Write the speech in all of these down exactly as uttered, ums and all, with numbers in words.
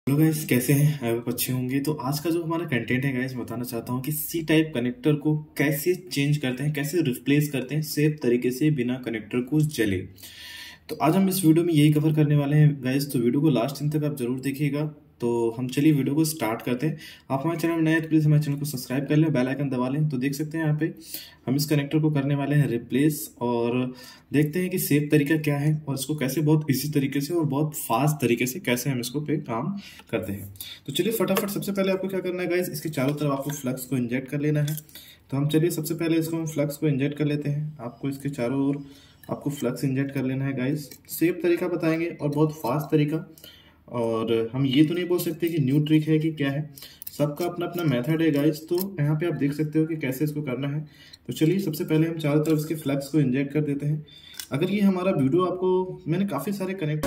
Hello guys, कैसे हैं? I hope अच्छे होंगे। तो आज का जो हमारा कंटेंट है गाइस, बताना चाहता हूँ कि सी टाइप कनेक्टर को कैसे चेंज करते हैं, कैसे रिप्लेस करते हैं सेफ तरीके से बिना कनेक्टर को जले। तो आज हम इस वीडियो में यही कवर करने वाले हैं गाइस, तो वीडियो को लास्ट दिन तक आप जरूर देखिएगा। तो हम चलिए वीडियो को स्टार्ट करते हैं। आप हमारे चैनल में नए हैं तो प्लीज़ हमारे चैनल को सब्सक्राइब कर लें, बेल आइकन दबा लें। तो देख सकते हैं यहाँ पे हम इस कनेक्टर को करने वाले हैं रिप्लेस, और देखते हैं कि सेफ तरीका क्या है और इसको कैसे बहुत इजी तरीके से और बहुत फास्ट तरीके से कैसे हम इसको पे काम करते हैं। तो चलिए फटाफट सबसे पहले आपको क्या करना है गाइस, इसके चारों तरफ आपको फ्लक्स को इंजेक्ट कर लेना है। तो हम चलिए सबसे पहले इसको हम फ्लक्स को इंजेक्ट कर लेते हैं। आपको इसके चारों ओर आपको फ्लक्स इंजेक्ट कर लेना है गाइस। सेफ तरीका बताएंगे और बहुत फास्ट तरीका, और हम ये तो नहीं बोल सकते कि न्यू ट्रिक है कि क्या है, सबका अपना अपना मेथड है गाइस। तो यहाँ पे आप देख सकते हो कि कैसे इसको करना है। तो चलिए सबसे पहले हम चारों तरफ इसके फ्लक्स को इंजेक्ट कर देते हैं। अगर ये हमारा वीडियो आपको, मैंने काफ़ी सारे कनेक्ट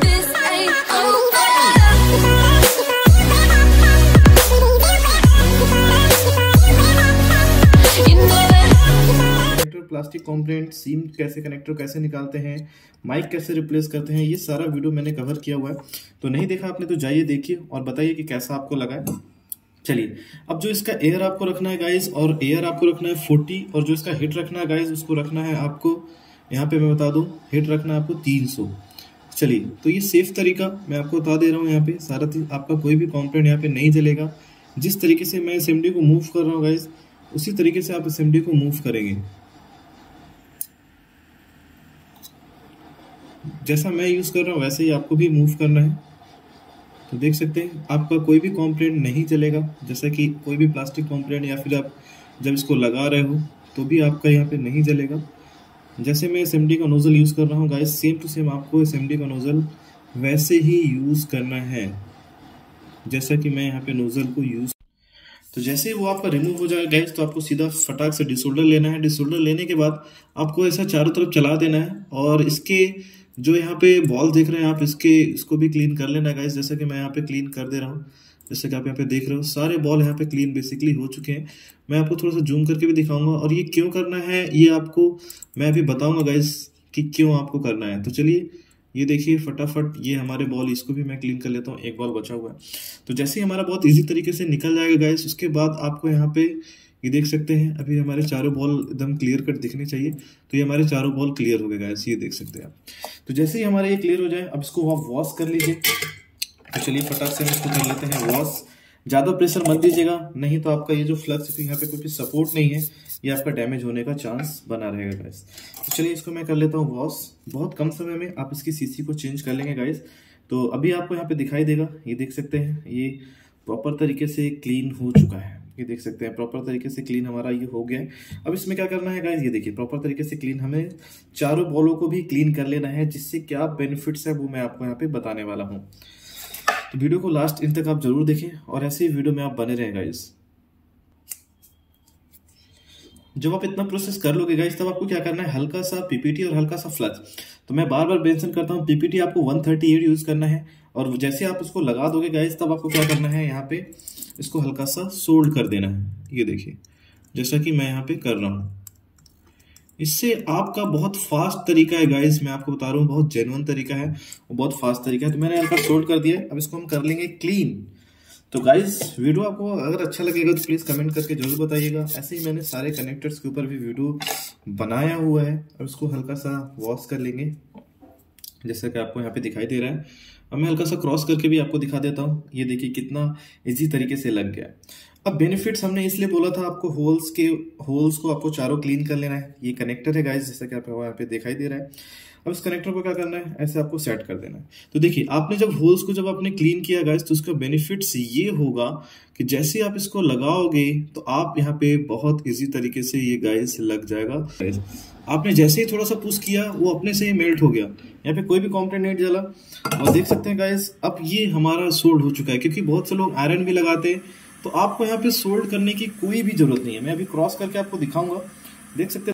प्लास्टिक कंपोनेंट, सीम कैसे कनेक्टर कैसे निकालते हैं, माइक कैसे रिप्लेस करते हैं, ये सारा वीडियो मैंने कवर किया हुआ है। तो नहीं देखा आपने तो जाइए देखिए और बताइए कि कैसा आपको लगा है। चलिए अब जो इसका एयर आपको रखना है गाइस, और एयर आपको रखना है फोर्टी, और जो इसका हिट रखना है गाइस उसको रखना है आपको, यहाँ पे मैं बता दूं, हिट रखना है आपको तीन सौ। चलिए तो ये सेफ तरीका मैं आपको बता दे रहा हूँ। यहाँ पे सारा आपका कोई भी कॉम्पोनेंट यहाँ पे नहीं जलेगा। जिस तरीके से मैं एसएमडी को मूव कर रहा हूँ गाइस, उसी तरीके से आप एसएमडी को मूव करेंगे। जैसा मैं यूज़ कर रहा हूँ वैसे ही आपको भी मूव करना है। तो देख सकते हैं आपका कोई भी कॉम्पोनेंट नहीं चलेगा, जैसा कि कोई भी प्लास्टिक कॉम्पोनेंट या फिर आप जब इसको लगा रहे हो तो भी आपका यहाँ पे नहीं जलेगा। जैसे मैं एसएमडी का नोजल यूज़ कर रहा हूँ गाइस, सेम टू सेम आपको एसएमडी का नोजल वैसे ही यूज़ करना है जैसा कि मैं यहाँ पे नोजल को यूज़। तो जैसे ही वो आपका रिमूव हो जाएगा गाइस, तो आपको सीधा फटाक से डिसोल्डर लेना है। डिसोल्डर लेने के बाद आपको ऐसा चारों तरफ चला देना है, और इसके जो यहाँ पे बॉल देख रहे हैं आप, इसके इसको भी क्लीन कर लेना है गाइस। जैसा कि मैं यहाँ पे क्लीन कर दे रहा हूँ, जैसे कि आप यहाँ पे देख रहे हो सारे बॉल यहाँ पे क्लीन बेसिकली हो चुके हैं। मैं आपको थोड़ा सा जूम करके भी दिखाऊंगा, और ये क्यों करना है ये आपको मैं अभी बताऊंगा गाइस कि क्यों आपको करना है। तो चलिए ये देखिए फटाफट, ये हमारे बॉल, इसको भी मैं क्लीन कर लेता हूँ, एक बॉल बचा हुआ है। तो जैसे ही हमारा बहुत इजी तरीके से निकल जाएगा गाइस, उसके बाद आपको यहाँ पे ये देख सकते हैं अभी हमारे चारों बॉल एकदम क्लियर कट दिखने चाहिए। तो ये हमारे चारों बॉल क्लियर हो गए गाइस, ये देख सकते हैं आप। तो जैसे ही हमारे ये क्लियर हो जाए, अब इसको आप वॉश कर लीजिए। तो चलिए फटाक से हम इसको कर लेते हैं वॉश। ज़्यादा प्रेशर मत दीजिएगा, नहीं तो आपका ये जो फ्लक्स यहाँ पे कोई सपोर्ट नहीं है, ये आपका डैमेज होने का चांस बना रहेगा गाइस। तो चलिए इसको मैं कर लेता हूँ वॉश। बहुत कम समय में आप इसकी सीसी को चेंज कर लेंगे गाइस। तो अभी आपको यहाँ पे दिखाई देगा, ये देख सकते हैं ये प्रॉपर तरीके से क्लीन हो चुका है। ये देख सकते हैं प्रॉपर तरीके से क्लीन हमारा ये हो गया है। अब इसमें क्या करना है गाइस, ये देखिए प्रॉपर तरीके से क्लीन, हमें चारों बॉलों को भी क्लीन कर लेना है। जिससे क्या बेनिफिट्स है वो मैं आपको यहाँ पे बताने वाला हूँ। तो वीडियो को लास्ट इन तक आप जरूर देखें, और ऐसे ही वीडियो में आप बने रहें गाइस। जब आप इतना प्रोसेस कर लोगे गाइस, तब आपको क्या करना है, हल्का सा पीपीटी और हल्का सा फ्लक्स। तो मैं बार बार मेंशन करता हूँ, पीपीटी आपको वन थर्टी एट यूज करना है, और जैसे आप उसको लगा दोगे गाइस, तब आपको क्या करना है, यहाँ पे इसको हल्का सा सोल्ड कर देना है। ये देखिए जैसा कि मैं यहाँ पे कर रहा हूँ। इससे आपका बहुत फास्ट तरीका है गाइस, मैं आपको बता रहा हूँ, बहुत जेन्युइन तरीका है, वो बहुत फास्ट तरीका है। तो मैंने हल्का सोल्ड कर दिया है, अब इसको हम कर लेंगे क्लीन। तो गाइस वीडियो आपको अगर अच्छा लगेगा तो प्लीज़ कमेंट करके जरूर बताइएगा। ऐसे ही मैंने सारे कनेक्टर्स के ऊपर भी वीडियो बनाया हुआ है। अब इसको हल्का सा वॉश कर लेंगे, जैसा कि आपको यहाँ पे दिखाई दे रहा है। अब मैं हल्का सा क्रॉस करके भी आपको दिखा देता हूँ। ये देखिए कितना इजी तरीके से लग गया। अब बेनिफिट्स हमने इसलिए बोला था आपको, होल्स के होल्स को आपको चारों क्लीन कर लेना है। ये कनेक्टर है गाइस, जैसा कि आपको यहाँ पे दिखाई दे रहा है। अब इस कनेक्टर को क्या करना है, ऐसे आपको सेट कर देना है। तो देखिए आपने जब होल्स को जब आपने क्लीन किया गाइस, तो उसका बेनिफिट्स ये होगा कि जैसे आप इसको लगाओगे तो आप यहाँ पे बहुत इजी तरीके से ये गाइस लग जाएगा। आपने जैसे ही थोड़ा सा पुश किया, वो अपने से ही मेल्ट हो गया, यहाँ पे कोई भी कॉम्पोनेंट नहीं जला। और देख सकते हैं गाइस, अब ये हमारा सोल्ड हो चुका है। क्योंकि बहुत से लोग आयरन भी लगाते हैं, तो आपको यहाँ पे सोल्ड करने की कोई भी जरूरत नहीं है। मैं अभी क्रॉस करके आपको दिखाऊंगा, देख सकते हैं।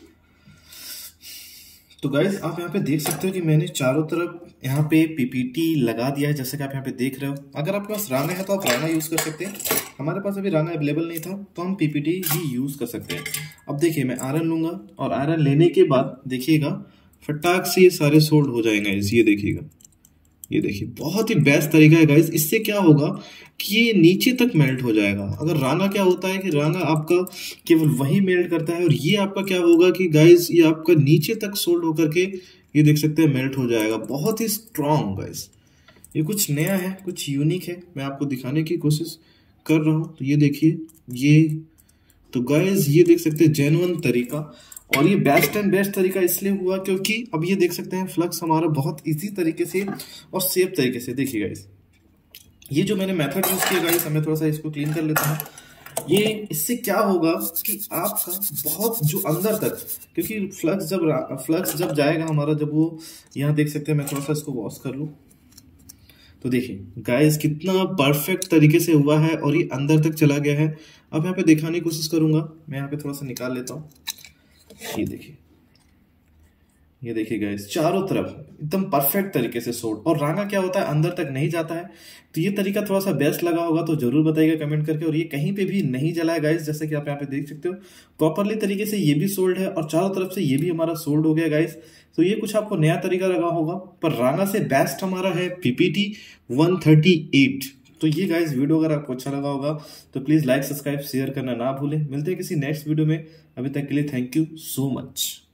तो गाइस आप यहाँ पे देख सकते हो कि मैंने चारों तरफ यहाँ पे पीपीटी लगा दिया है, जैसे कि आप यहाँ पे देख रहे हो। अगर आपके पास राना है तो आप राना यूज कर सकते हैं। हमारे पास अभी राना अवेलेबल नहीं था, तो हम पीपीटी ही यूज कर सकते हैं। अब देखिए मैं आयरन लूंगा, और आयरन लेने के बाद देखिएगा फटाक से ये सारे सोल्ड हो जाएंगे। ये देखिएगा ये देखिए बहुत ही बेस्ट तरीका है गाइस। इससे क्या होगा कि ये नीचे तक मेल्ट हो जाएगा। अगर रांगा क्या होता है कि रांगा आपका केवल वही मेल्ट करता है, और ये आपका क्या होगा कि गाइस ये आपका नीचे तक सोल्ड होकर के ये देख सकते हैं मेल्ट हो जाएगा। बहुत ही स्ट्रांग गाइस, ये कुछ नया है, कुछ यूनिक है, मैं आपको दिखाने की कोशिश कर रहा हूँ। तो ये देखिए ये, तो गाइस ये देख सकते हैं जेन्युइन तरीका, और ये बेस्ट एंड बेस्ट तरीका इसलिए हुआ क्योंकि अब ये देख सकते हैं फ्लक्स हमारा बहुत इजी तरीके से और सेफ तरीके से। देखिए गाइस ये जो मैंने मेथड यूज किया गाइस, मैं थोड़ा सा इसको क्लीन कर लेता हूँ। ये इससे क्या होगा कि आपका बहुत जो अंदर तक, क्योंकि फ्लक्स जब फ्लक्स जब जाएगा हमारा, जब वो यहाँ देख सकते हैं, मैं थोड़ा सा इसको वॉश कर लूँ, तो देखिए गाइस कितना परफेक्ट तरीके से हुआ है और ये अंदर तक चला गया है। अब यहाँ पे दिखाने की कोशिश करूंगा, मैं यहाँ पे थोड़ा सा निकाल लेता हूँ। ये देखिए, ये देखिए गाइस चारों तरफ एकदम परफेक्ट तरीके से सोल्ड। और रांगा क्या होता है अंदर तक नहीं जाता है। तो ये तरीका थोड़ा सा बेस्ट लगा होगा तो जरूर बताइएगा कमेंट करके। और ये कहीं पे भी नहीं जला है गाइस, जैसे कि आप यहाँ पे देख सकते हो प्रॉपरली तरीके से ये भी सोल्ड है और चारों तरफ से ये भी हमारा सोल्ड हो गया गाइस। तो ये कुछ आपको नया तरीका लगा होगा, पर रांगा से बेस्ट हमारा है पीपीटी वन थर्टी एट। तो ये गाइस वीडियो अगर आपको अच्छा लगा होगा तो प्लीज लाइक सब्सक्राइब शेयर करना ना भूलें। मिलते हैं किसी नेक्स्ट वीडियो में, अभी तक के लिए थैंक यू सो मच।